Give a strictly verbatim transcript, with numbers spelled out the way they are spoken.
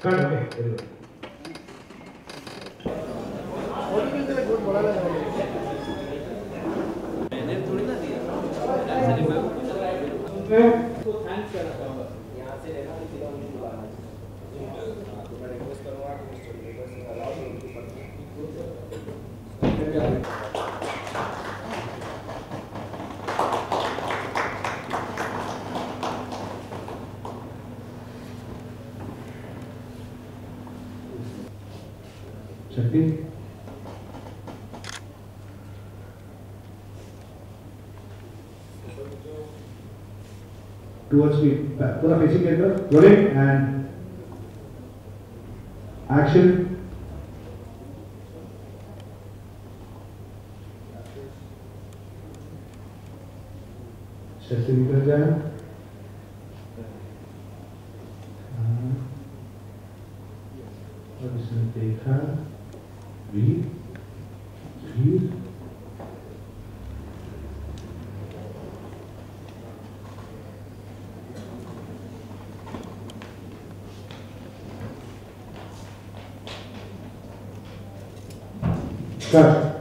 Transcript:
Cut. Okay. Very good. मैंने थोड़ी ना दिया एक्चुअली मैं उसको थैंक्स करना चाहूँगा यहाँ से लेना तो सीधा उन्हें बुलाना तो मैं रिक्वेस्ट करूँगा कि मिस्टर लेबर से अलाउ करो उनकी पत्नी Shakti. Towards me, पूरा facing के तरफ, rolling and action. शक्ति निकल जाए. और इसने देखा, breathe, breathe. Cut.